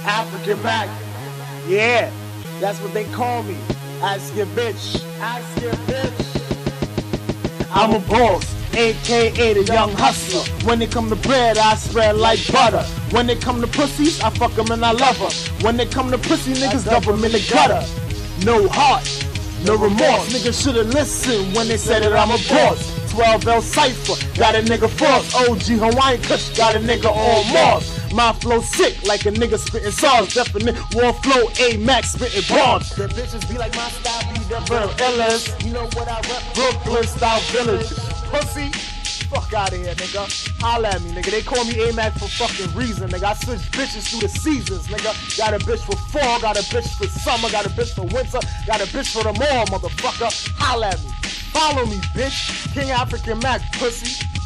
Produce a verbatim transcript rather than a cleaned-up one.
African Mack. Yeah, that's what they call me. Ask your bitch. Ask your bitch. I'm a boss, A K A the young hustler. When it come to bread, I spread like butter. When it come to pussies, I fuck them and I love them. When it come to pussy, niggas dump them in the gutter. No heart, no remorse. Niggas should've listened when they said that I'm a boss. twelve L Cypher, got a nigga frost. O G Hawaiian Kush, got a nigga on Mars. My flow sick like a nigga spitting sauce. Definite war flow, A Mack spitting bombs. The bitches be like my style, be the real illest. You know what I rep? Brooklyn style village. Pussy, fuck out of here, nigga. Holla at me, nigga. They call me A Mack for fucking reason, nigga. I switch bitches through the seasons, nigga. Got a bitch for fall, got a bitch for summer, got a bitch for winter, got a bitch for them all, motherfucker. Holla at me. Follow me, bitch. King African Mack, pussy.